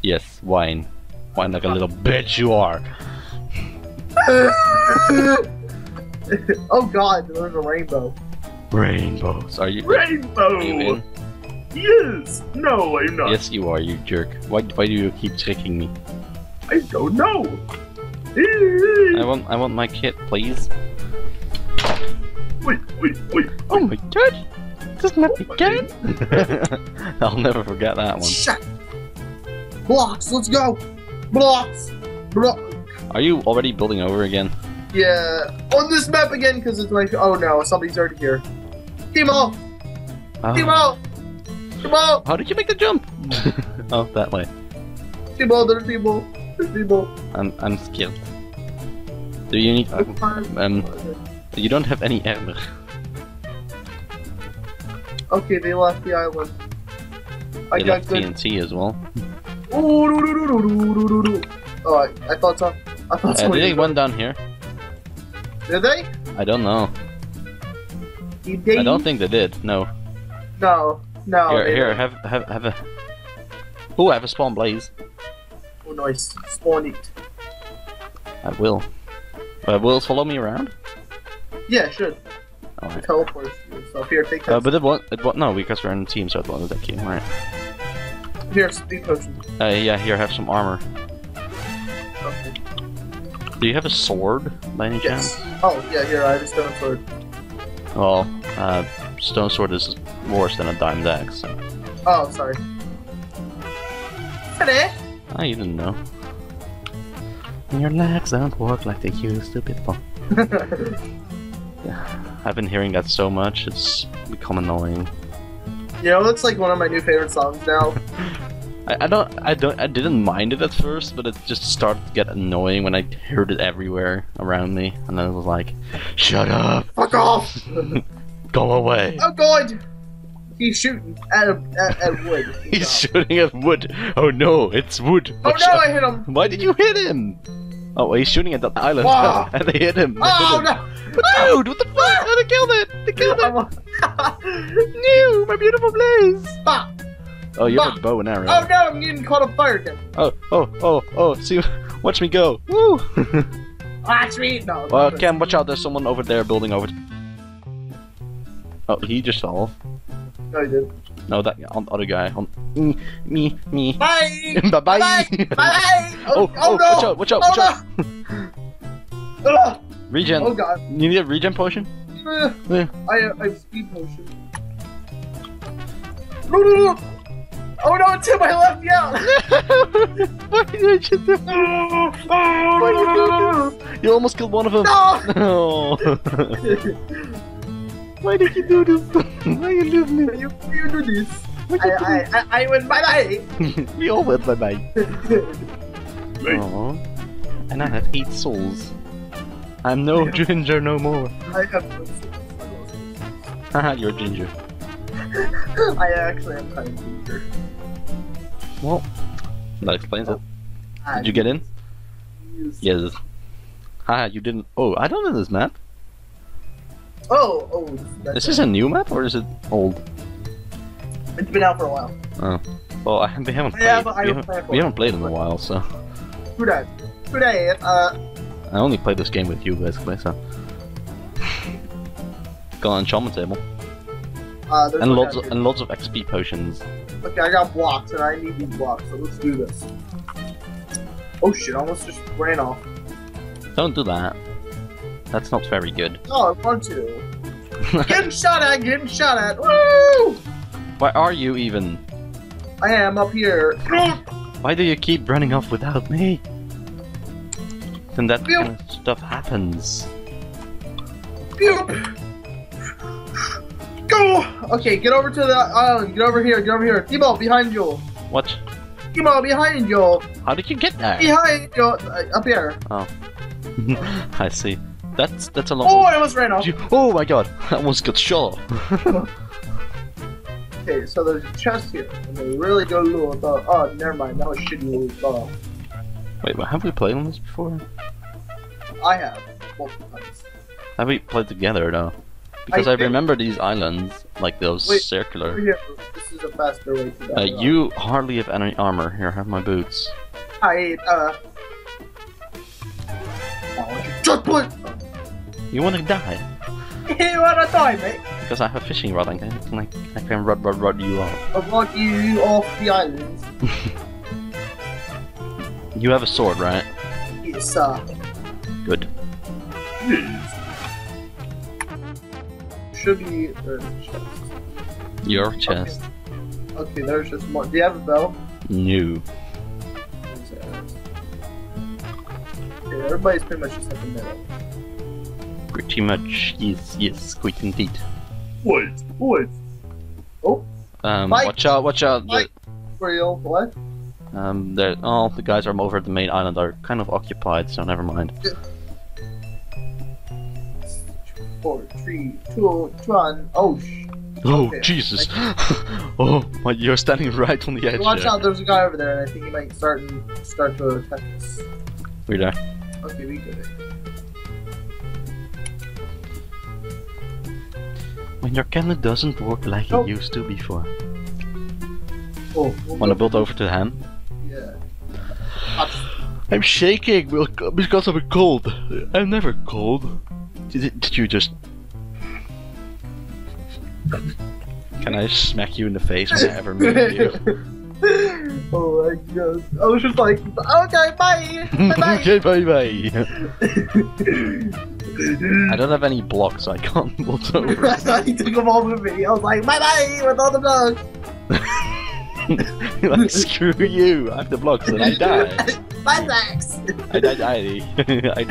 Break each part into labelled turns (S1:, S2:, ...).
S1: Yes, whine. Whine like a little bitch you are.
S2: Oh god, there's a rainbow.
S1: Rainbows. Are you?
S3: Rainbow!
S1: Are you in?
S3: Yes! No, I'm not.
S1: Yes, you are, you jerk. Why do you keep tricking me?
S3: I don't know.
S1: I want my kit, please.
S3: Wait.
S1: Oh my god! Doesn't that again? I'll never forget that one.
S2: Shit! Blocks, let's go! Blocks!
S1: Are you already building over again?
S2: Yeah, on this map again because it's like, oh no, somebody's already here. Timo! Timo! Timo!
S1: How did you make the jump? Oh, that way.
S2: Timo, there's people. There's people.
S1: I'm scared. Do you need you don't have any armor.
S2: Okay, they left the island. I
S1: They
S2: got
S1: left
S2: good.
S1: TNT as well.
S2: Oh, I thought so. I thought so.
S1: Did they went down here?
S2: Did they?
S1: I don't know.
S2: Did they?
S1: I don't think they did. No.
S2: No.
S1: Here,
S2: they
S1: here,
S2: didn't.
S1: have a. Oh, I have a spawn blaze.
S2: Oh, nice. Spawn it.
S1: I will. Will it follow me around?
S2: Yeah, it should.
S1: Alright.
S2: Teleport you. So here, take that.
S1: But it won't. No, because we're in a team, so it won't attack you. Alright.
S2: Here, speed potion.
S1: Yeah, here, have some armor.
S2: Okay.
S1: Do you have a sword by any chance?
S2: Yes. Oh, yeah, here, I have a stone sword.
S1: Well, stone sword is worse than a diamond axe. So.
S2: Oh, sorry. Hello?
S1: Ah, you didn't know. Your legs don't work like they used to before. I've been hearing that so much, it's become annoying.
S2: You know, that's like one of my new favorite songs now.
S1: I didn't mind it at first, but it just started to get annoying when I heard it everywhere around me, and then it was like, shut up!
S2: Fuck off!
S1: Go away!
S2: Oh god! He's shooting at wood.
S1: He's shooting at wood! Oh no, it's wood!
S2: Oh
S1: Watch
S2: no,
S1: out.
S2: I hit him!
S1: Why did you hit him? Oh, he's shooting at the island,
S2: Wow.
S1: and they hit him! They
S2: Oh
S1: hit him.
S2: no!
S1: Dude, what the fuck? Oh, they killed it! They killed it! No, my beautiful blaze!
S2: Ah.
S1: Oh, you have a bow and arrow.
S2: Oh no, I'm getting caught on fire again.
S1: Oh, see, watch me go. Woo!
S2: Watch me! No.
S1: Well, Cam, watch out, there's someone over there building over. Oh, he just fell off.
S2: No, he didn't.
S1: No, that other guy. Me.
S2: Bye!
S1: Bye-bye!
S2: Bye! Bye!
S1: Oh,
S2: no!
S1: watch out!
S2: Oh, no! Ugh.
S1: Regen.
S2: Oh god.
S1: You need a regen potion? Yeah.
S2: I have speed potion. No! Oh no, to my left, yeah!
S1: Why did you do this? Why did you do this? You almost killed one of them.
S2: No!
S1: No. Why did you do this? Why you leave me?
S2: You do this. I went bye-bye!
S1: We all went bye-bye. Aww. And I have 8 souls. I'm no ginger no more.
S2: I have
S1: Haha, you're ginger.
S2: I actually am kind of ginger.
S1: Well, that explains it. Did you get in? Yes. Haha, you didn't. Oh, I don't know this map.
S2: Oh,
S1: Is this a new map or is it old?
S2: It's been out for a while.
S1: Oh. Well, we haven't played.
S2: Yeah, but I don't play it for
S1: We haven't played in a while, so.
S2: Today,
S1: I only played this game with you basically, so. Got an enchantment table.
S2: there's
S1: And
S2: no
S1: lots
S2: guy
S1: of lots of XP potions.
S2: Okay, I got blocks and I need these blocks, so let's do this. Oh shit, I almost just ran off.
S1: Don't do that. That's not very good.
S2: Oh, I want to. Getting shot at, woo!
S1: Where are you even?
S2: I am up here.
S1: Why do you keep running off without me? Then that
S2: Pew.
S1: kind of stuff happens.
S2: Pew. Go! Okay, get over to the island. Get over here. Timo, behind you.
S1: What?
S2: Timo, behind you.
S1: How did you get there?
S2: Behind you. Up here.
S1: Oh. I see. That's a long.
S2: Oh, I almost ran off.
S1: Oh my god! I almost got shot.
S2: Okay, so there's a chest here, and they really go low. Oh, never mind. That was shitty little.
S1: Wait, have we played on this before?
S2: I have multiple times.
S1: Have we played together though? Because I remember these islands, like those
S2: Wait,
S1: circular.
S2: Here, this is a faster way to die.
S1: You hardly have any armor. Here, have my boots.
S2: I just put.
S1: You want to die?
S2: You wanna die, mate?
S1: Because I have a fishing rod, I can rod you off.
S2: I want you off the island.
S1: You have a sword, right?
S2: Yes, sir.
S1: Good.
S3: Yes.
S2: Should be chest.
S1: Your chest.
S2: Okay, there's just more. Do you have a bell?
S1: No.
S2: Okay, everybody's pretty much just at the middle.
S1: Pretty much, yes, quite indeed.
S3: What? What?
S2: Oh, Mike!
S1: Watch out.
S2: Mike! Real, what?
S1: All the guys are over at the main island are kind of occupied, so never mind.
S2: 4, 3, 2, 1. Oh,
S1: Oh,
S2: okay.
S1: Jesus! Oh, you're standing right on the edge.
S2: Watch
S1: there.
S2: out, there's a guy over there, and I think he might start to attack us.
S1: We're there.
S2: Okay, we get it.
S1: When your cannon doesn't work like
S2: Nope.
S1: it used to before.
S2: Oh,
S1: Wanna build over to him?
S2: Yeah.
S1: I'm shaking because of a cold. I'm never cold. Did you just... Can I smack you in the face when I ever meet you?
S2: Oh my god. I was just like, okay, bye! Bye-bye!
S1: Okay, bye. I don't have any blocks, so I can't build over.
S2: He took them all with me. I was like, bye-bye with all the blocks!
S1: Like, screw you, I have the blocks and I die.
S2: Bye, Max!
S1: I die. I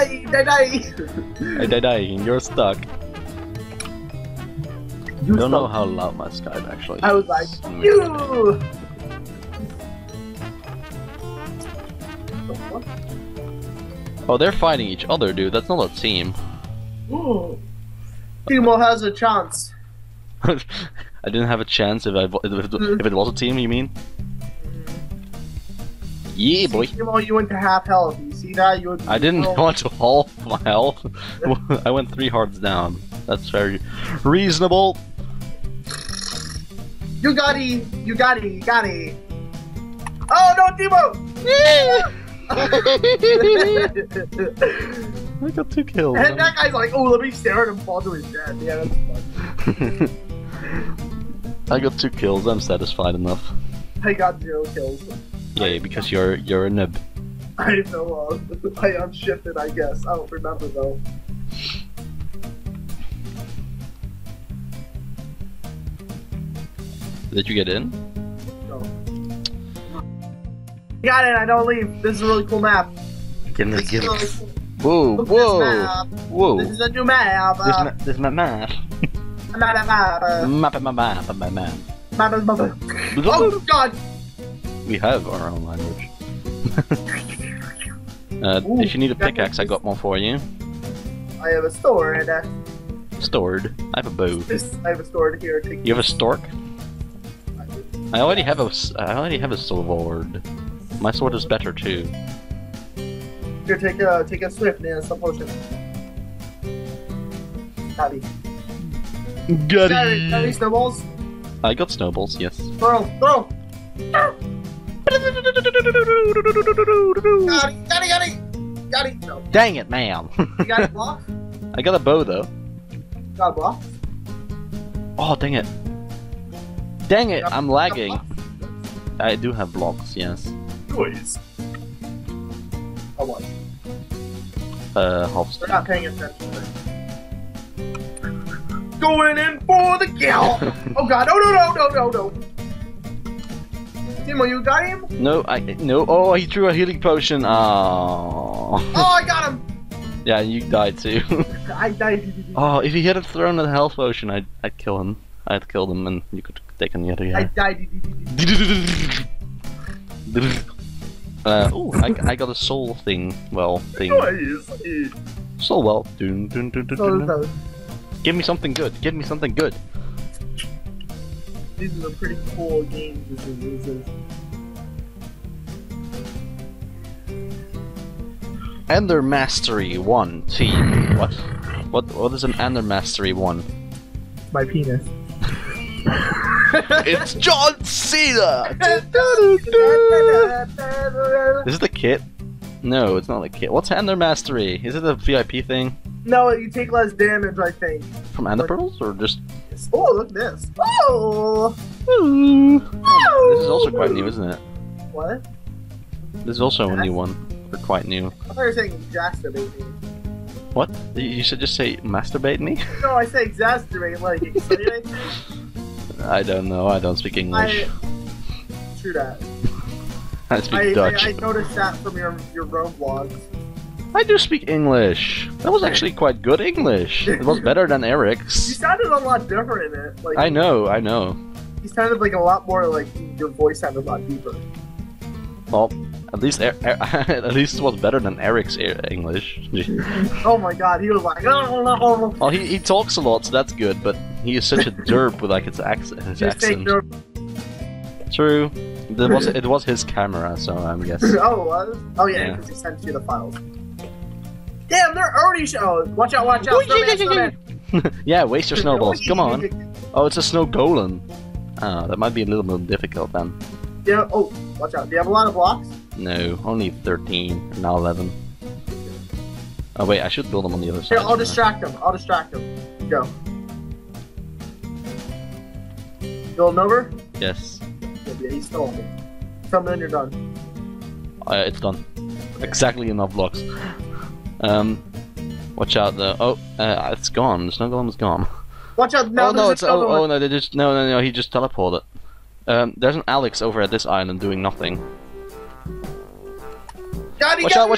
S1: die, and you're stuck.
S2: You
S1: Don't know
S2: stop.
S1: how loud my Skype actually is.
S2: I was like, you!
S1: Oh, they're fighting each other, dude. That's not a team.
S2: Timo has a chance.
S1: I didn't have a chance if it was a team, you mean? Yeah, boy.
S2: Timo, you went to half health. You see that? You
S1: I didn't want to halve my health. I went 3 hearts down. That's very reasonable.
S2: You got it! You got it! You got it! Oh no, Timo!
S1: I got 2 kills.
S2: And that guy's like, oh, let me stare at him fall to his death. Yeah, that's fun.
S1: I got 2 kills. I'm satisfied enough.
S2: I got 0 kills.
S1: Yay, because you're a nub.
S2: I know, I unshifted, I guess. I don't remember though.
S1: Did you get in?
S2: No. Got it, I don't leave. This is a really cool map.
S1: Give
S2: This is really cool.
S1: Whoa,
S2: Look at
S1: whoa,
S2: this map.
S1: whoa.
S2: This is a new map.
S1: This my map.
S2: Map. Oh god!
S1: We have our own language.
S2: Ooh,
S1: if you need a
S2: that
S1: pickaxe, I
S2: makes-
S1: got one for you.
S2: I have a sword.
S1: Stored. I have a bow.
S2: I have a sword here. Take
S1: You have a stork?
S2: I do.
S1: I already have a sword. My sword is better too.
S2: Here, take a swift and some potion. Got it.
S1: Got
S2: Got it, snowballs.
S1: I got snowballs, yes.
S2: Throw. Got it. No.
S1: Dang it, man!
S2: You got a block?
S1: I got a bow though.
S2: Got a block?
S1: Oh, dang it! Dang it! I'm lagging.
S2: Got
S1: I do have blocks, yes.
S3: Noise.
S2: Oh, what?
S1: Half
S2: We're not paying attention. Going in for the kill! Oh god, no. Timo, you got him?
S1: No. Oh, he threw a healing potion. Oh.
S2: Oh, I got him!
S1: Yeah, you died too.
S2: I died.
S1: Oh, if he had thrown a health potion, I'd kill him. I'd kill him, and you could take him the other
S2: I
S1: guy.
S2: died.
S1: Oh, I got a soul thing.
S3: Noise.
S1: Soul well. Dun, dun, dun, dun, dun, dun.
S2: So,
S1: Give me something good. Give me something good.
S2: these are some pretty cool games. This is.
S1: Ender Mastery 1 team. What? What is an Ender Mastery 1?
S2: My penis.
S1: It's John Cena! Is it the kit? No, it's not the kit. What's Ender Mastery? Is it a VIP thing?
S2: No, you take less damage, I think.
S1: From Ender Pearls, or just...
S2: Oh, look at this. Oh!
S1: This is also quite new, isn't it?
S2: What?
S1: This is also a new one. Or quite new.
S2: I thought you were saying exacerbate me.
S1: What? You should just say masturbate me?
S2: No, I say exacerbate, like exciting.
S1: I don't know, I don't speak English.
S2: True that.
S1: I speak Dutch.
S2: I noticed that from your Rome vlogs.
S1: I do speak English. That was actually quite good English. It was better than
S2: You
S1: Eric's.
S2: sounded a lot different in it. Like
S1: I know.
S2: You sounded like a lot more like your voice sounded a lot deeper.
S1: Well, at least at least it was better than Eric's English.
S2: Oh my god, he was like,
S1: Well, he talks a lot, so that's good. But he is such a derp with like his accent. True. It was his camera, so I'm guessing.
S2: Oh, it was? Oh yeah,
S1: Yeah.
S2: because he sent you the files. Damn, they're already watch out, snowman.
S1: Yeah, waste your snowballs. Come on. Oh, it's a snow golem. Oh, that might be a little bit difficult then.
S2: Yeah. Oh, watch out. Do you have a lot of blocks?
S1: No, only 13, now 11. Oh wait, I should build them on the other side.
S2: Here, I'll distract him. Go. Building over?
S1: Yes.
S2: Yeah, he's still on me. Tell me when you're done.
S1: It's done. Exactly enough blocks. Watch out though. Oh, it's gone. The snow golem's gone.
S2: Watch out! Now
S1: No, they just no. He just teleported. There's an Alex over at this island doing nothing. Watch out!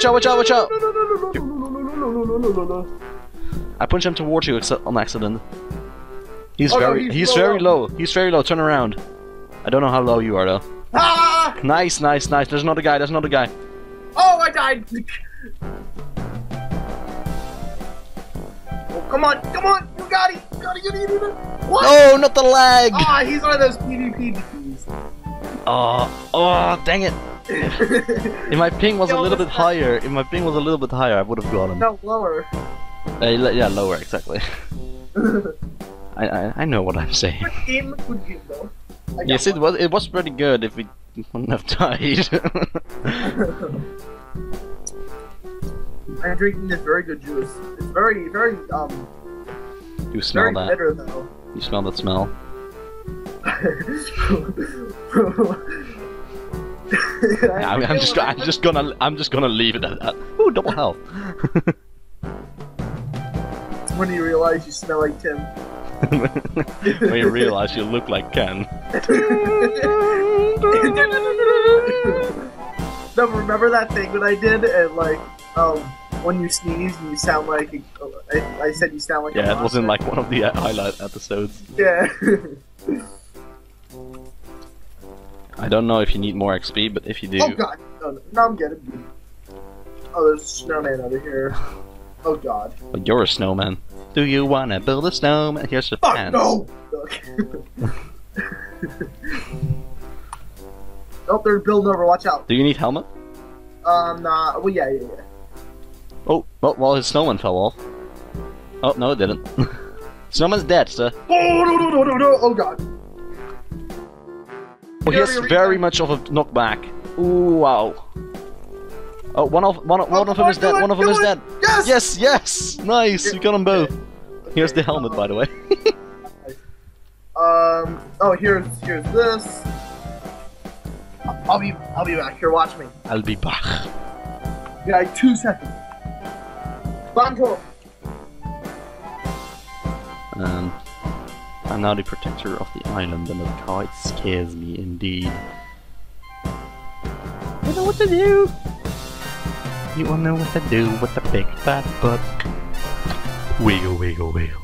S1: I punched him towards you on accident. He's very low. He's very low. Turn around. I don't know how low you are though.
S2: Ah!
S1: Nice. There's another guy.
S2: Oh, I died. Oh, come on! You got it! What?
S1: No, not the lag!
S2: Ah, he's one of those PvP dudes.
S1: Oh, dang it! If my ping was a little bit higher, I would have got him.
S2: No, lower.
S1: Yeah, lower, exactly. I know what I'm saying.
S2: Good game though.
S1: Yes, it was pretty good if we wouldn't have died.
S2: I'm drinking this very good juice. It's very
S1: You smell
S2: very
S1: that?
S2: bitter though.
S1: You smell that smell? I'm just gonna leave it at that. Ooh, double health.
S2: It's when you realize you smell like Tim.
S1: When you realize you look like Ken.
S2: No, remember that thing that I did and like when you sneeze and you sound like I said you sound like a
S1: Yeah, it was
S2: monster.
S1: in like one of the highlight episodes.
S2: Yeah.
S1: I don't know if you need more XP, but if you do...
S2: Oh god, no, I'm getting beat. Oh, there's a snowman over here. Oh god.
S1: But you're a snowman. Do you wanna build a snowman? Here's the
S2: Fuck
S1: fence.
S2: no! Look. Oh, they're building over, watch out.
S1: Do you need helmet?
S2: Nah, well, yeah.
S1: Oh, well, his snowman fell off. Oh, no, it didn't. Snowman's dead, sir.
S2: Oh, no, oh god.
S1: Oh, he has very much of a knockback. Ooh, wow. Oh, one of them is dead. One of them is dead.
S2: Yes!
S1: Yes! Nice, you got them both. Here's the helmet, by the way.
S2: Oh, here's this. I'll be back. Here, watch me.
S1: I'll be back.
S2: Yeah, like 2 seconds. Banto.
S1: I'm now the protector of the island, and it quite scares me indeed. You know what to do. You wanna know what to do with the big fat butt? Wiggle, wiggle, wiggle.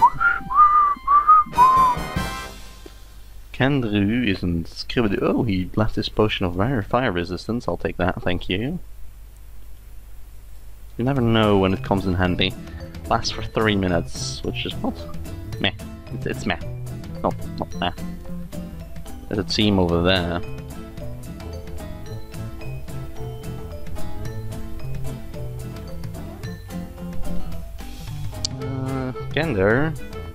S1: Kendru isn't scribbled. Oh, he left his potion of fire resistance. I'll take that, thank you. You never know when it comes in handy. Lasts for 3 minutes, which is not meh. It's meh. Not meh. There's a team over there. Gander.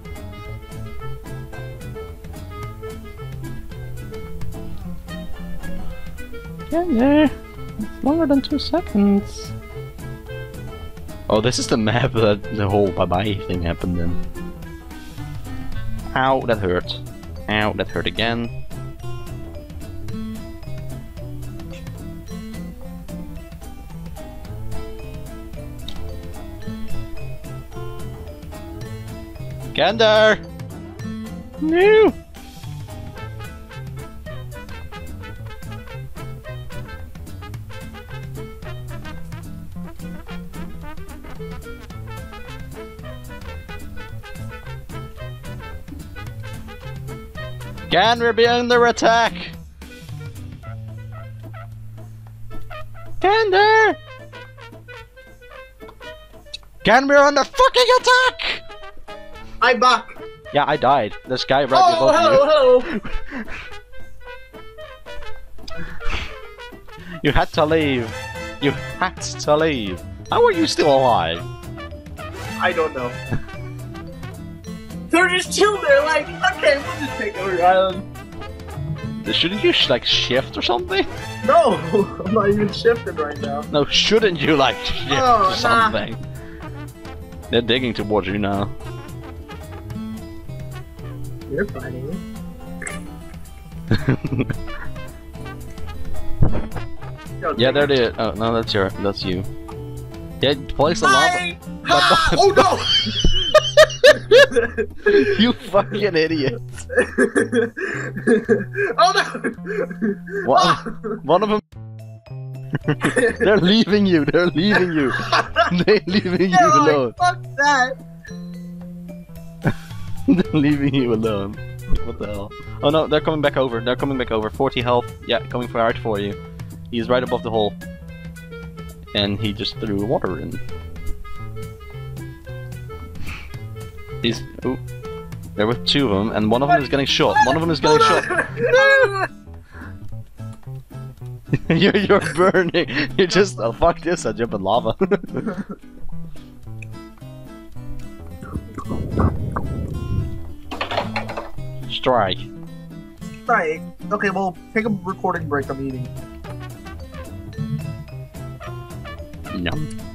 S1: Gander. It's longer than 2 seconds. Oh, this is the map that the whole bye-bye thing happened in. Ow, that hurt. Ow, that hurt again. Gander! No! Gander, be under attack! Gander! Gander, under fucking attack!
S2: I'm back!
S1: Yeah, I died. This guy right above
S2: hello,
S1: you. You had to leave. You had to leave. How are you still alive?
S2: I don't know. They're just chilling there like, okay, we'll just take over your island.
S1: Shouldn't you like shift or something?
S2: No, I'm not even shifting right now.
S1: No, shouldn't you like shift or something? They're digging towards you now.
S2: You're funny.
S1: Yeah, there it is. Oh no, that's you. Yeah, place the lava.
S2: Oh no!
S1: You fucking idiot!
S2: Oh no!
S1: One of them. They're leaving you. They're leaving you. They're leaving you alone.
S2: Fuck that!
S1: They're leaving you alone. What the hell? Oh no, they're coming back over. They're coming back over. 40 health. Yeah, coming right for you. He's right above the hole. And he just threw water in. He's... Oh. There were 2 of them, and one of them is getting shot. One of them is getting shot. You're burning. You're just... Oh, fuck this, I jump in lava. Strike.
S2: Strike. Okay, well, take a recording break. I'm eating.
S1: Yum.